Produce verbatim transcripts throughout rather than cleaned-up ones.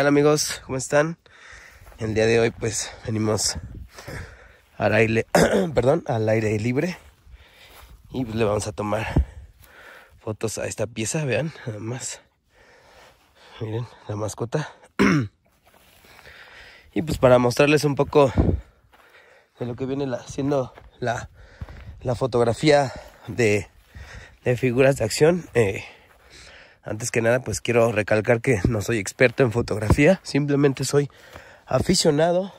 amigos? ¿Cómo están? El día de hoy pues venimos al aire, perdón, al aire libre y pues le vamos a tomar fotos a esta pieza, vean, nada más. Miren, la mascota. Y pues para mostrarles un poco de lo que viene la, siendo la, la fotografía de, de figuras de acción. Eh, antes que nada pues quiero recalcar que no soy experto en fotografía, simplemente soy aficionado.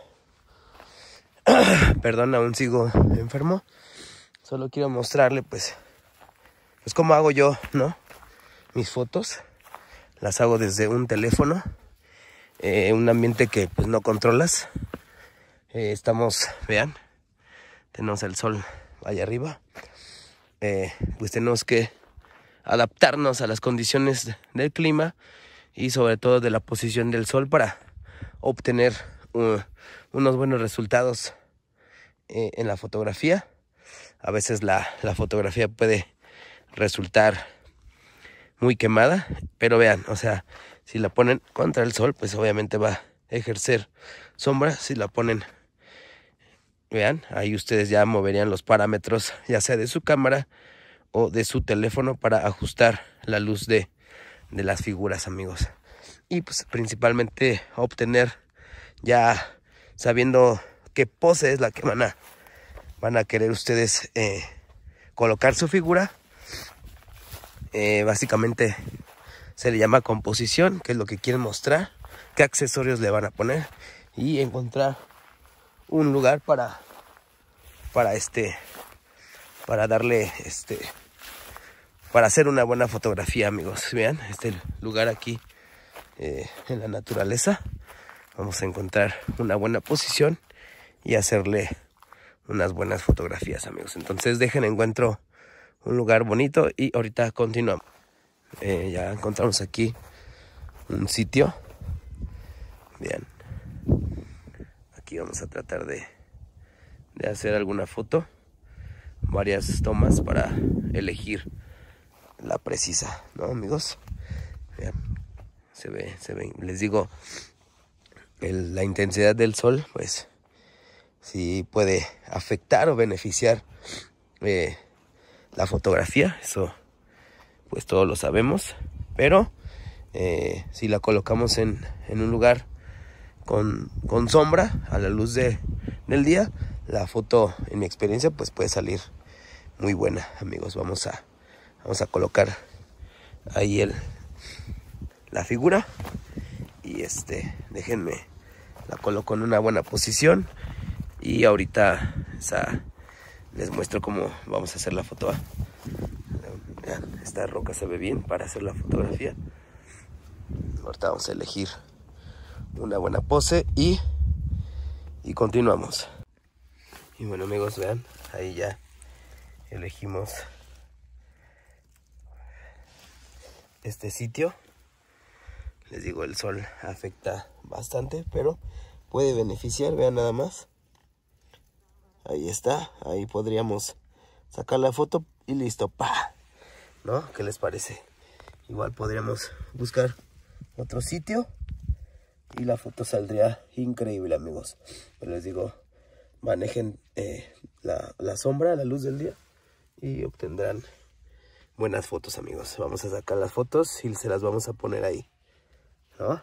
Perdón, aún sigo enfermo. Solo quiero mostrarle pues, pues cómo hago yo, ¿no? Mis fotos. Las hago desde un teléfono. Eh, un ambiente que pues no controlas. Eh, estamos, vean, tenemos el sol allá arriba. Eh, pues tenemos que adaptarnos a las condiciones del clima y sobre todo de la posición del sol para obtener uh, unos buenos resultados eh, en la fotografía. A veces la, la fotografía puede resultar muy quemada, pero vean, o sea, si la ponen contra el sol, pues obviamente va a ejercer sombra. Si la ponen, vean, ahí ustedes ya moverían los parámetros, ya sea de su cámara o de su teléfono, para ajustar la luz de, de las figuras, amigos. Y pues principalmente obtener, ya sabiendo qué pose es la que van a, van a querer ustedes eh, colocar su figura. Eh, básicamente se le llama composición, que es lo que quieren mostrar, qué accesorios le van a poner y encontrar un lugar para para este para darle este para hacer una buena fotografía, amigos. Vean este lugar aquí eh, en la naturaleza. Vamos a encontrar una buena posición y hacerle unas buenas fotografías, amigos. Entonces dejen encuentro un lugar bonito y ahorita continuamos. Eh, ya encontramos aquí un sitio. Bien, aquí vamos a tratar de, de hacer alguna foto, varias tomas para elegir la precisa, ¿no, amigos? Vean, se ve, se ve, les digo, el, la intensidad del sol, pues sí puede afectar o beneficiar eh, la fotografía, eso pues todos lo sabemos, pero eh, si la colocamos en, en un lugar con, con sombra, a la luz de, del día, la foto, en mi experiencia, pues puede salir muy buena, amigos. Vamos a, vamos a colocar ahí el, la figura y este, déjenme, la coloco en una buena posición y ahorita esa, les muestro cómo vamos a hacer la foto. Vean, esta roca se ve bien para hacer la fotografía. Ahorita vamos a elegir una buena pose y, y continuamos. Y bueno, amigos, vean, ahí ya elegimos este sitio. Les digo, el sol afecta bastante, pero puede beneficiar, vean nada más. Ahí está, ahí podríamos sacar la foto y listo, pa, ¿no? ¿Qué les parece? Igual podríamos buscar otro sitio y la foto saldría increíble, amigos. Pero les digo, manejen eh, la, la sombra, la luz del día y obtendrán buenas fotos, amigos. Vamos a sacar las fotos y se las vamos a poner ahí, ¿no?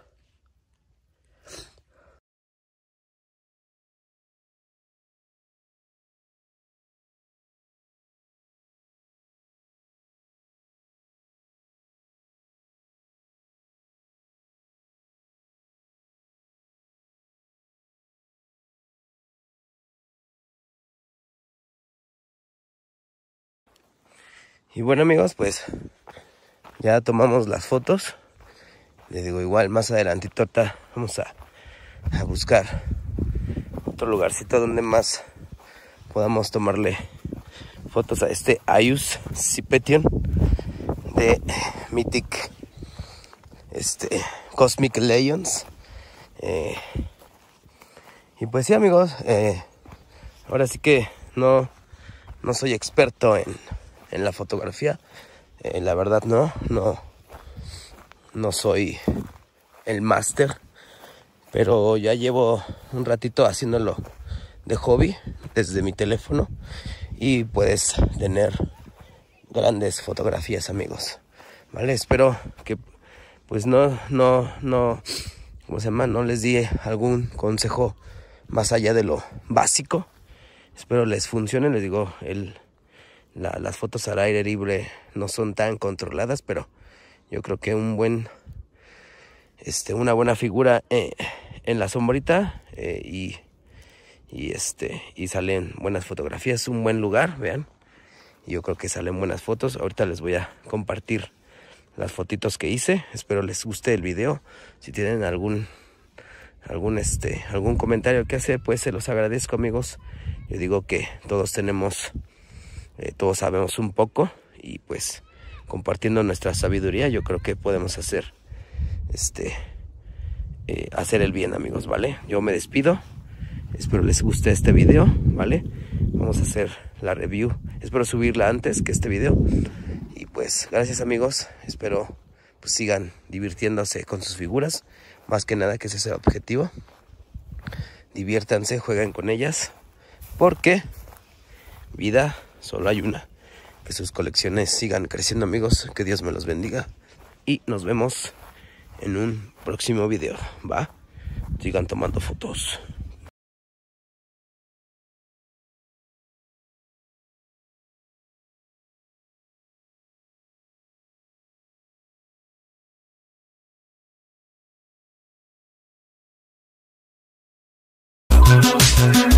Y bueno, amigos, pues ya tomamos las fotos. Les digo, igual más adelantito vamos a, a buscar otro lugarcito donde más podamos tomarle fotos a este Aius Cypetion de Mythic este, Cosmic Legends. Eh, y pues sí, amigos, eh, ahora sí que no, no soy experto en, en la fotografía. Eh, la verdad no, no, no soy el máster, pero ya llevo un ratito haciéndolo de hobby desde mi teléfono y puedes tener grandes fotografías, amigos, vale. Espero que pues no no no ¿cómo se llama? No les di algún consejo más allá de lo básico. Espero les funcione. Les digo, el la, las fotos al aire libre no son tan controladas, pero yo creo que un buen este una buena figura eh, en la sombrita eh, y y este y salen buenas fotografías, un buen lugar, vean. Yo creo que salen buenas fotos. Ahorita les voy a compartir las fotitos que hice. Espero les guste el video. Si tienen algún algún este algún comentario que hacer, pues se los agradezco, amigos. Yo digo que todos tenemos eh, todos sabemos un poco, y pues compartiendo nuestra sabiduría yo creo que podemos hacer este eh, hacer el bien, amigos, vale. Yo me despido. Espero les guste este video, ¿vale? Vamos a hacer la review. Espero subirla antes que este video. Y pues, gracias, amigos. Espero pues sigan divirtiéndose con sus figuras. Más que nada, que ese es el objetivo. Diviértanse, jueguen con ellas. Porque vida solo hay una. Que sus colecciones sigan creciendo, amigos. Que Dios me los bendiga. Y nos vemos en un próximo video, ¿va? Sigan tomando fotos. We'll be right back.